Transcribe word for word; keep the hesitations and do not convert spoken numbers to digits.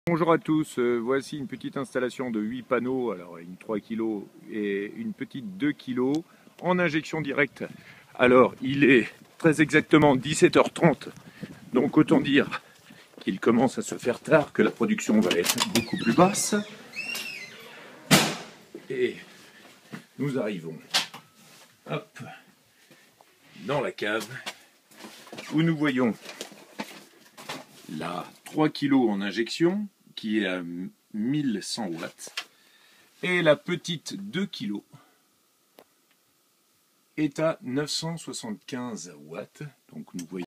Bonjour à tous, euh, voici une petite installation de huit panneaux, alors une trois kilos et une petite deux kilos en injection directe. Alors il est très exactement dix-sept heures trente, donc autant dire qu'il commence à se faire tard, que la production va être beaucoup plus basse. Et nous arrivons hop, dans la cave où nous voyons la trois kilos en injection qui est à mille cent watts et la petite deux kilos est à neuf cent soixante-quinze watts. Donc nous voyons